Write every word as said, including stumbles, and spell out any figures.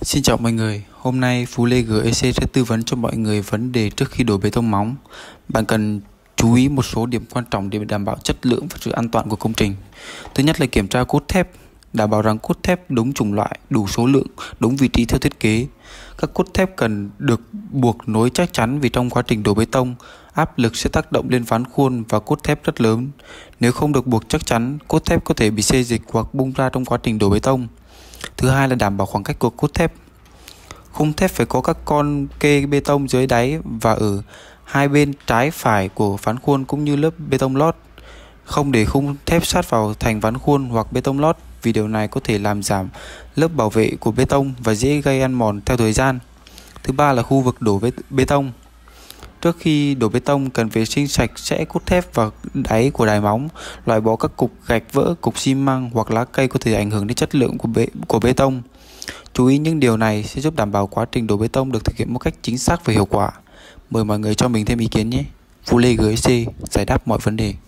Xin chào mọi người, hôm nay Phú Lê giê e xê sẽ tư vấn cho mọi người vấn đề trước khi đổ bê tông móng. Bạn cần chú ý một số điểm quan trọng để đảm bảo chất lượng và sự an toàn của công trình. Thứ nhất là kiểm tra cốt thép, đảm bảo rằng cốt thép đúng chủng loại, đủ số lượng, đúng vị trí theo thiết kế. Các cốt thép cần được buộc nối chắc chắn vì trong quá trình đổ bê tông, áp lực sẽ tác động lên ván khuôn và cốt thép rất lớn. Nếu không được buộc chắc chắn, cốt thép có thể bị xê dịch hoặc bung ra trong quá trình đổ bê tông. Thứ hai là đảm bảo khoảng cách của cốt thép. Khung thép phải có các con kê bê tông dưới đáy và ở hai bên trái phải của ván khuôn cũng như lớp bê tông lót. Không để khung thép sát vào thành ván khuôn hoặc bê tông lót vì điều này có thể làm giảm lớp bảo vệ của bê tông và dễ gây ăn mòn theo thời gian. Thứ ba là khu vực đổ bê tông. Trước khi đổ bê tông cần vệ sinh sạch sẽ cốt thép và đáy của đáy móng, loại bỏ các cục gạch vỡ, cục xi măng hoặc lá cây có thể ảnh hưởng đến chất lượng của bê, của bê tông. Chú ý những điều này sẽ giúp đảm bảo quá trình đổ bê tông được thực hiện một cách chính xác và hiệu quả. Mời mọi người cho mình thêm ý kiến nhé. Phú Lê giê e xê giải đáp mọi vấn đề.